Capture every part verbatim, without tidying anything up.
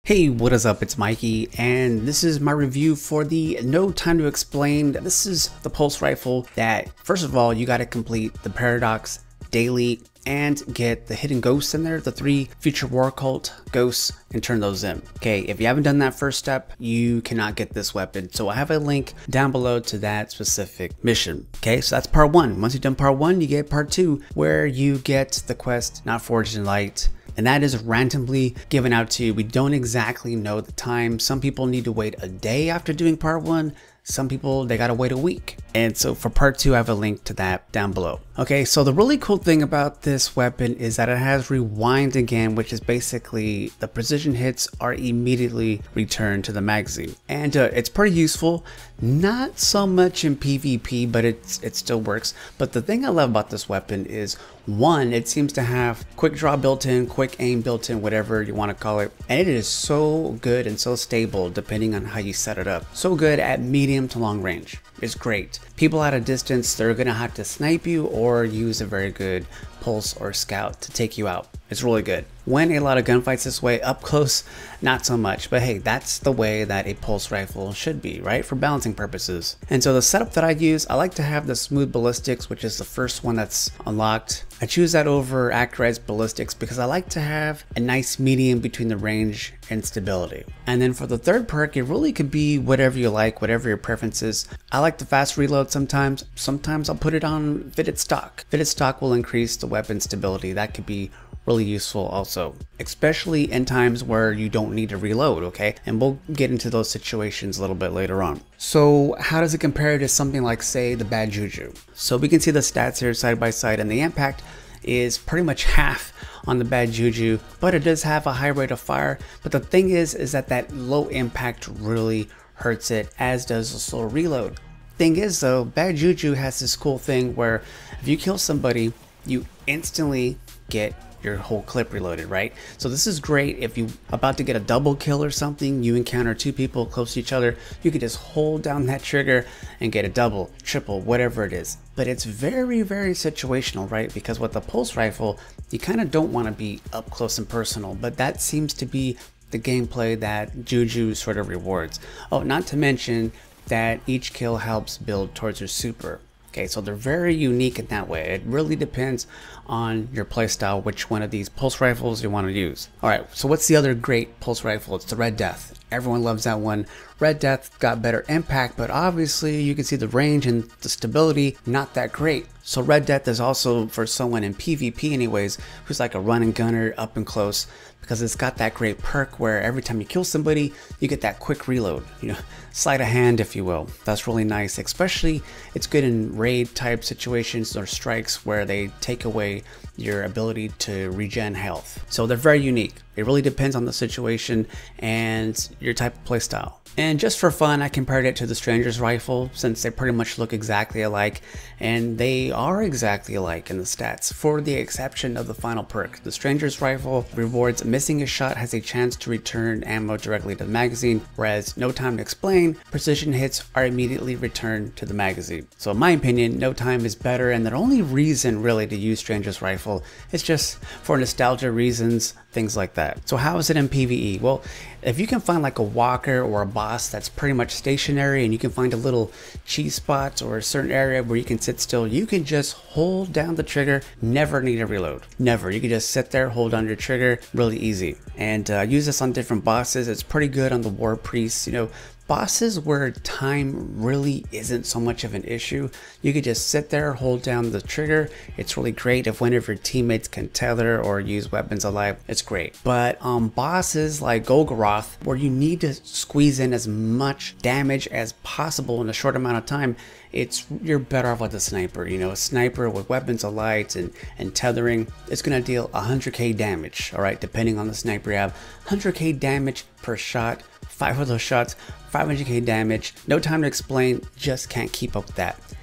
Hey, what is up? It's Mikey, and this is my review for the No Time to Explain. This is the pulse rifle that, first of all, you got to complete the Paradox daily and get the hidden ghosts in there, the three future war cult ghosts, and turn those in. Okay, if you haven't done that first step, you cannot get this weapon. So I have a link down below to that specific mission. Okay, so that's part one. Once you've done part one, you get part two, where you get the quest Not Forged in Light. And that is randomly given out to you. We don't exactly know the time. Some people need to wait a day after doing part one. Some people, they gotta wait a week. And so for part two, I have a link to that down below. Okay, so the really cool thing about this weapon is that it has rewind again, which is basically the precision hits are immediately returned to the magazine. And uh, it's pretty useful. Not so much in PvP, but it's, it still works. But the thing I love about this weapon is, one, it seems to have quick draw built in, quick aim built in, whatever you want to call it. And it is so good and so stable depending on how you set it up. So good at medium to long range. It's great. People at a distance, they're gonna have to snipe you or use a very good pulse or scout to take you out. It's really good. Win a lot of gunfights this way, up close, not so much. But hey, that's the way that a pulse rifle should be, right? For balancing purposes. And so the setup that I use, I like to have the smooth ballistics, which is the first one that's unlocked. I choose that over accurized ballistics because I like to have a nice medium between the range and stability. And then for the third perk, it really could be whatever you like, whatever your preference is. I like the fast reload sometimes. Sometimes I'll put it on fitted stock. Fitted stock will increase the weapon stability. That could be really useful also, especially in times where you don't need to reload, okay? And we'll get into those situations a little bit later on. So how does it compare to something like, say, the Bad Juju? So we can see the stats here side by side, and the impact is pretty much half on the Bad Juju, but it does have a high rate of fire. But the thing is, is that that low impact really hurts it, as does the slow reload. Thing is though, Bad Juju has this cool thing where if you kill somebody, you instantly get your whole clip reloaded, right? So this is great if you about to get a double kill or something, you encounter two people close to each other, you can just hold down that trigger and get a double, triple, whatever it is. But it's very, very situational, right? Because with the pulse rifle, you kind of don't want to be up close and personal, but that seems to be the gameplay that Juju sort of rewards. Oh, not to mention that each kill helps build towards your super. Okay, so they're very unique in that way. It really depends on your playstyle, which one of these pulse rifles you want to use. All right, so what's the other great pulse rifle? It's the Red Death. Everyone loves that one. Red Death got better impact, but obviously you can see the range and the stability, not that great. So Red Death is also for someone in PvP anyways, who's like a run and gunner up and close, because it's got that great perk where every time you kill somebody, you get that quick reload, you know, sleight of hand, if you will. That's really nice, especially it's good in raid type situations or strikes where they take away your ability to regen health. So they're very unique. It really depends on the situation and your type of playstyle. And just for fun, I compared it to the Stranger's Rifle since they pretty much look exactly alike, and they are exactly alike in the stats, for the exception of the final perk. The Stranger's Rifle rewards missing a shot has a chance to return ammo directly to the magazine, whereas No Time to Explain, precision hits are immediately returned to the magazine. So in my opinion, No Time is better, and the only reason really to use Stranger's Rifle is just for nostalgia reasons, things like that. So how is it in PvE? Well, if you can find like a walker or a boss that's pretty much stationary, and you can find a little cheese spot or a certain area where you can sit still, you can just hold down the trigger, never need a reload, never. You can just sit there, hold down your trigger, really easy. And uh, use this on different bosses. It's pretty good on the war priests, you know, bosses where time really isn't so much of an issue. You could just sit there, hold down the trigger. It's really great if one of your teammates can tether or use weapons alive. It's great. But um, bosses like Golgoroth, where you need to squeeze in as much damage as possible in a short amount of time, it's you're better off with a sniper. You know, a sniper with weapons alight and, and tethering, it's gonna deal one hundred K damage, all right, depending on the sniper you have. one hundred K damage per shot. Five of those shots, five hundred K damage. No Time to Explain, just can't keep up with that.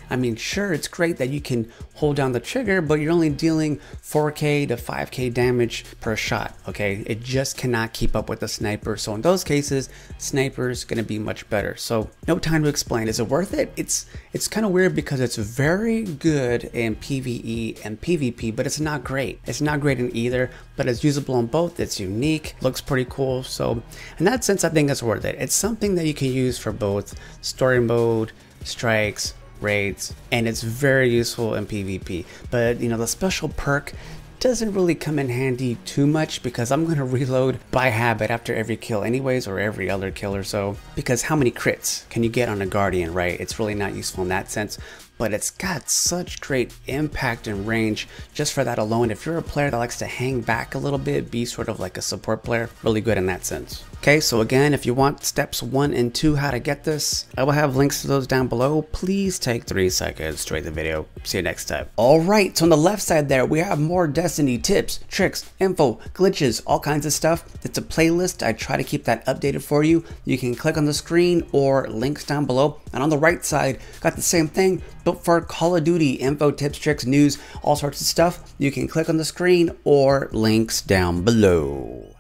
I mean, sure, it's great that you can hold down the trigger, but you're only dealing four K to five K damage per shot, okay? It just cannot keep up with the sniper. So in those cases, sniper's gonna be much better. So no time to explain. Is it worth it? It's it's kind of weird because it's very good in PvE and PvP, but it's not great. It's not great in either, but it's usable in both. It's unique, looks pretty cool. So in that sense, I think it's worth it. It's something that you can use for both story mode, strikes, raids, and it's very useful in PvP. But you know, the special perk doesn't really come in handy too much because I'm going to reload by habit after every kill anyways, or every other kill or so, because how many crits can you get on a Guardian, right? It's really not useful in that sense, but it's got such great impact and range just for that alone. If you're a player that likes to hang back a little bit, be sort of like a support player, really good in that sense. Okay, so again, if you want steps one and two, how to get this, I will have links to those down below. Please take three seconds to rate the video. See you next time. All right, so on the left side there, we have more Destiny tips, tricks, info, glitches, all kinds of stuff. It's a playlist. I try to keep that updated for you. You can click on the screen or links down below. And on the right side, got the same thing, but for Call of Duty info, tips, tricks, news, all sorts of stuff. You can click on the screen or links down below.